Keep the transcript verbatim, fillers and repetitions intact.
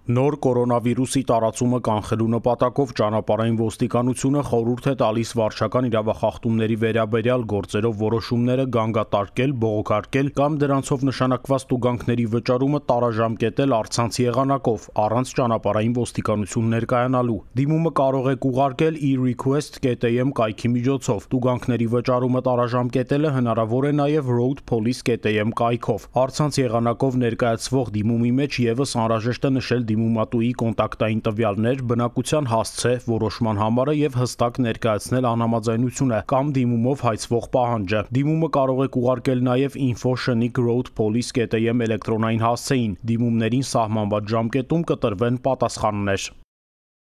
Նոր կորոնավիրուսի տարածումը կանխելու նպատակով ճանապարհային ոստիկանությունը խորհուրդ է տալիս վարչական իրավախախտումների վերաբերյալ գործերով որոշումները գանգատարկել, բողոքարկել կամ դրանցով նշանակված տուգանքների վճարումը տարաժամկետել առցանց եղանակով, առանց ճանապարհային ոստիկանություն ներկայանալու։ Դիմումը կարող եք ուղարկել e-request dot am կայքի միջոցով։ Տուգանքների վճարումը տարաժամկետելը հնարավոր է նաև road police dot am կայքով։ Առցանց եղանակով ներկայացվող դիմումի մեջ ևս անհրաժեշտ է նշել դիմումատուի կոնտակտային տվյալներ, բնակության հասցե, որոշման համարը եւ հստակ ներկայացնել անհամաձայնությունը կամ դիմումով հայցվող պահանջը։ Դիմումը կարող եք ուղարկել նաեւ info shnik road police dot am էլեկտրոնային հասցեին։ Դիմումներին սահմանված ժամկետում կտրվեն պատասխաններ։